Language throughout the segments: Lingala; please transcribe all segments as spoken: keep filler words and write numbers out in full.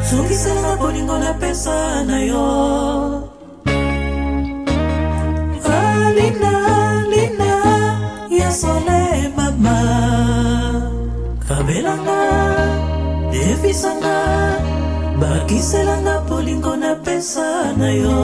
Sungisela bolingo na pesa na yo. Alina, Lina, ya sole mama. Kabelanga, defisanga, bakiselanga bolingo na pesa na yo.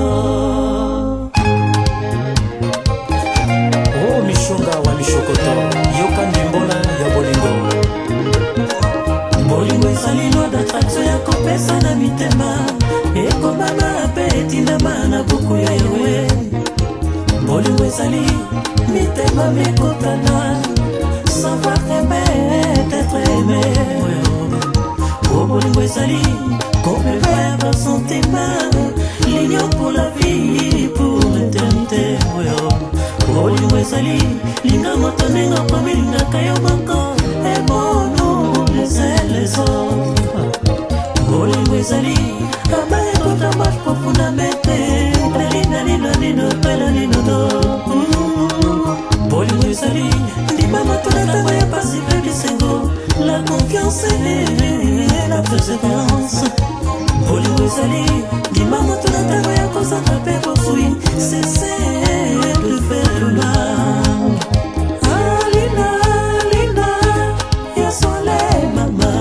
Oh mishonga wa mishokoto, yoka ndimbola ya bolingo. Bolingo esalilo d'attraction ya kopesa na mitema. Eko mama petina mana buku ya yewe. Bolingo esali mitema mekotana. Savoir aimer, être aimé. Oh bolingo esali comme faire sentiment. L'union pour la vie, pour l'éternité. Bolingo esali linga motonenga komi linga kayo moko. Et bon nous les uns les autres. Bolingo esali amare kota marche profondamente. Nalina nino nino pela nino do. Bolingo esali ndima matona tango ya pasi pe bisengo. La confiance et la persévérance. Bolingo esali ndima matona tango ya kosaka pe bosui. Cessez de faire le mal. Ah Lina, Lina, ya soleil mama.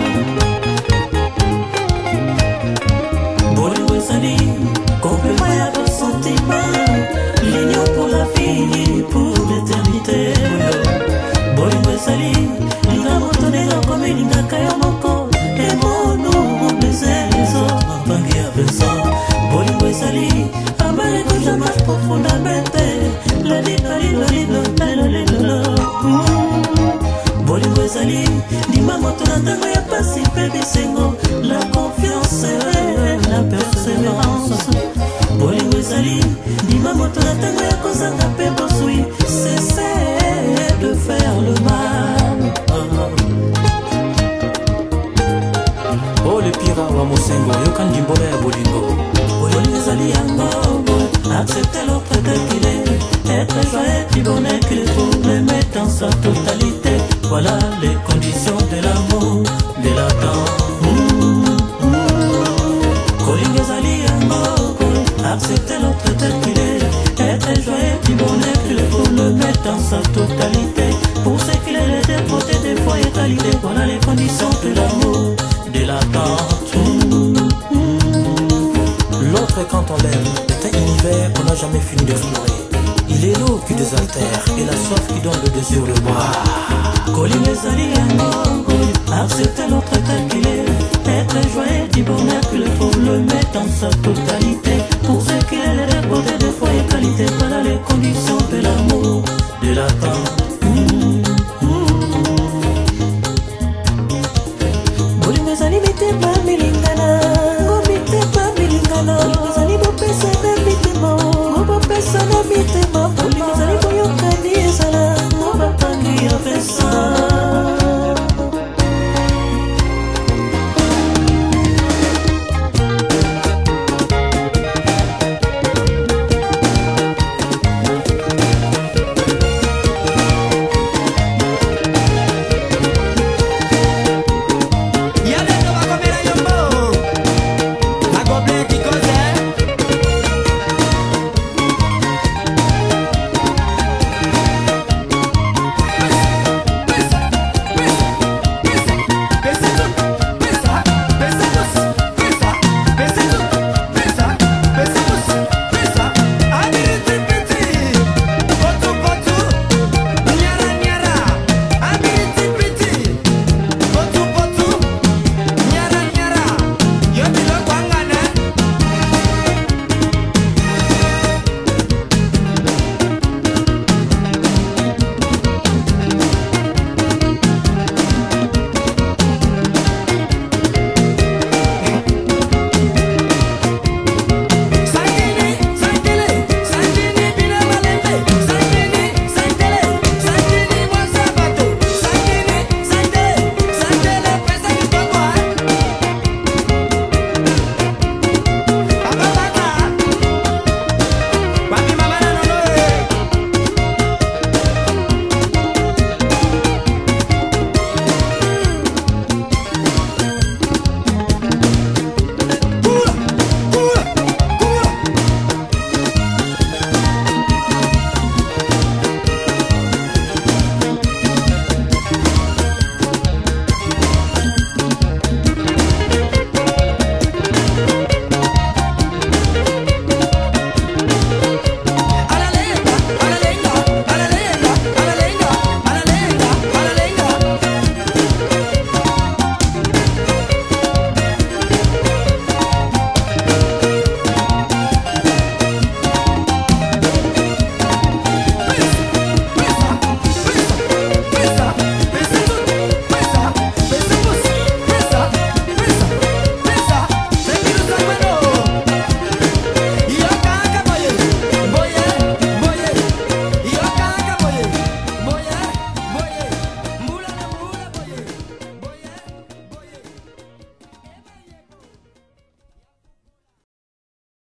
Bolingo esali complètement ya ton sentiment. L'union pour la vie, pour l'éternité. Bolingo esali linga motonela comme linga kaya moko. Et mon nous les uns les autres bangi à Vincent. Bolingo esali amare que je marche profondamente. La lino lino lino lino lino. Bolingo esali ndima motona tango ya pasi pe bisengo. La confiance et la persévérance. Bolingo esali ndima motona tango ya kozanga pe bosui. Cessez de faire le mal. Oh le pira wa mosengo, yoka ndimbola ya bolingo. Bolingo esali yango. Accepter l'autre tel qu'il est. Être joyeux du bonheur qu'il faut. L'aimer dans sa totalité. Voilà les conditions de l'amour, de l'attente. Bolingo esali yango. Accepter l'autre tel qu'il est. Être joyeux du bonheur qu'il faut. Le mettre dans sa totalité. Pour ce qu'il est les deux côtés des fois et qualité. Voilà les conditions de l'amour, de l'attente. L'autre quand on l'aime est un univers qu'on n'a jamais fini d'explorer. Il est l'eau qui désaltère et la soif qui donne le désir de boire. Bolingo esali yango. Accepter l'autre tel qu'il est. Être joyeux du bonheur qu'il faut. Le mettre dans sa totalité. Pour ce qu'il est les deux côtés des fois et qualité. Voilà les conditions de l'amour, de l'attente. Bolingo esali